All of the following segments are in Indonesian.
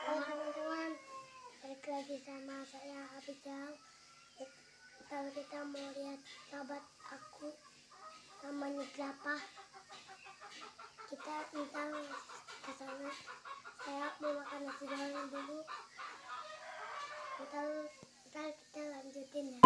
Halo teman-teman, balik lagi sama saya Abijal. Sekarang kita mau lihat sahabat aku namanya Jelapah. Kita ntar ke sana. Saya mau makan nasi goreng dulu. Ntar kita lanjutin ya.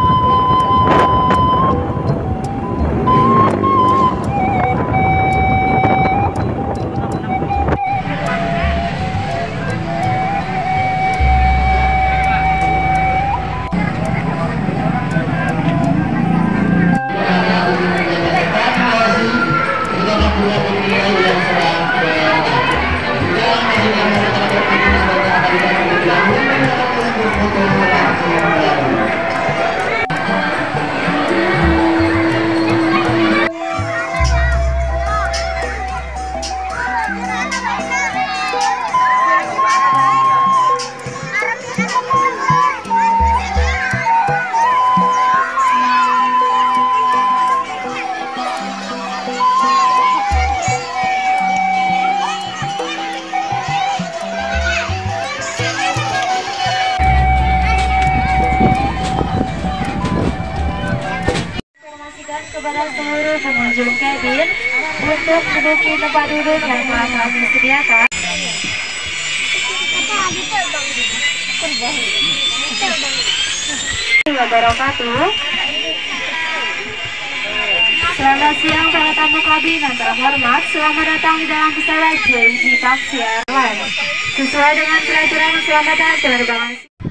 Kepada seluruh pengunjung kabin untuk menduduki tempat duduk yang telah kami sediakan. Wabarakatuh. Selamat siang para tamu kabin yang terhormat. Selamat datang di dalam pesawat JNJ Taxi Airlines. Sesuai dengan peraturan keselamatan penerbangan.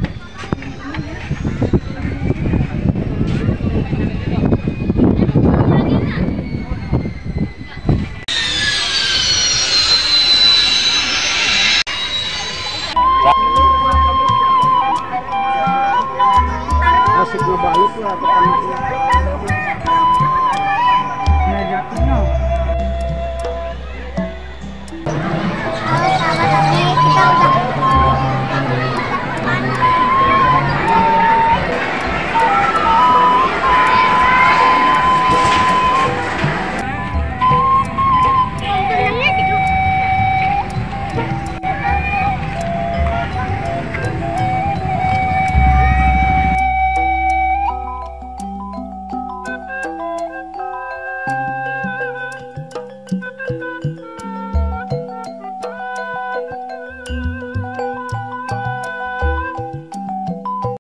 Asik ngebalik lah ke panitia. Halo sahabat kami, kita udah